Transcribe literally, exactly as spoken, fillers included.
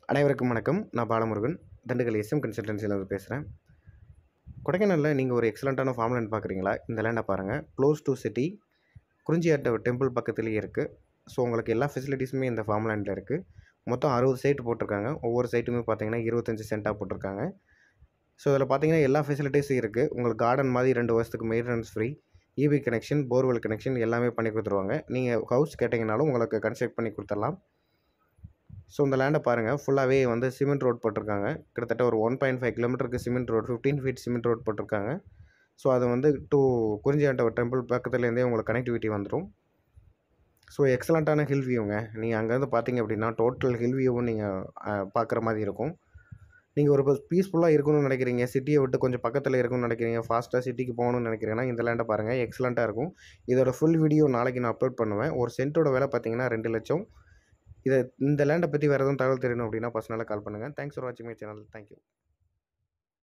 அனைவருக்கும் வணக்கம். நான் பாலமுருகன். திண்டுக்கல் எஸ்எம் கன்சல்டன்சிலேருந்து பேசுகிறேன். கொடைக்கானலில் நீங்கள் ஒரு எக்ஸலண்ட்டான ஃபார்ம் லேண்ட் பார்க்குறீங்களா? இந்த லேண்டை பாருங்கள். க்ளோஸ் டு சிட்டி, குறிஞ்சி ஆண்டவர் டெம்பிள் பக்கத்துலேயே இருக்குது. ஸோ உங்களுக்கு எல்லா ஃபெசிலிட்டிஸுமே இந்த ஃபார்ம் லேண்டில் இருக்குது. மொத்தம் அறுபது சைட் போட்டிருக்காங்க. ஒவ்வொரு சைட்டுமே பார்த்தீங்கன்னா இருபத்தஞ்சி சென்ட்டாக போட்டிருக்காங்க. ஸோ இதில் பார்த்தீங்கன்னா எல்லா ஃபெசிலிட்டிஸும் இருக்குது. உங்களுக்கு கார்டன் மாதிரி ரெண்டு வருஷத்துக்கு maintenance free, EB connection, borewell connection எல்லாமே பண்ணி கொடுத்துருவாங்க. நீங்கள் ஹவுஸ் கேட்டிங்கனாலும் உங்களுக்கு கன்ஸ்ட்ரக்ட் பண்ணி கொடுத்துடலாம். ஸோ இந்த லேண்டை பாருங்கள். ஃபுல்லாகவே வந்து சிமெண்ட் ரோட் போட்டிருக்காங்க. கிட்டத்தட்ட ஒரு ஒன் பாயிண்ட் ஃபைவ் கிலோமீட்டருக்கு cement road, fifteen feet cement road போட்டிருக்காங்க. ஸோ அது வந்து டூ குறிஞ்சி ஆண்டவர் டெம்பிள் பக்கத்துலேருந்தே உங்களுக்கு கனெக்டிவிட்டி வந்துடும். ஸோ எக்ஸலண்ட்டான ஹில் வியூங்க. நீங்கள் அங்கேருந்து பார்த்தீங்க அப்படின்னா டோட்டல் ஹில் வியூவும் நீங்கள் பார்க்குற மாதிரி இருக்கும். நீங்கள் ஒரு பீஸ்ஃபுல்லாக இருக்கணும்னு நினைக்கிறீங்க, சிட்டியை விட்டு கொஞ்சம் பக்கத்தில் இருக்கணும்னு நினைக்கிறீங்க, ஃபாஸ்ட்டாக சிட்டிக்கு போகணும்னு நினைக்கிறீங்கன்னா இந்த லேண்டை பாருங்கள். எக்ஸலண்ட்டாக இருக்கும். இதோட ஃபுல் வீடியோ நாளைக்கு நான் அப்லோட் பண்ணுவேன். ஒரு சென்ட்டோட விலை பார்த்தீங்கன்னா ரெண்டு லட்சம். இதை இந்த லேண்டை பற்றி வேறு எதுவும் தகவல் தெரியணும் அப்படின்னா பர்சனலாக கால் பண்ணுங்கள். தேங்க்ஸ் ஃபார் வாட்சிங் மை சேனல். தேங்க்யூ.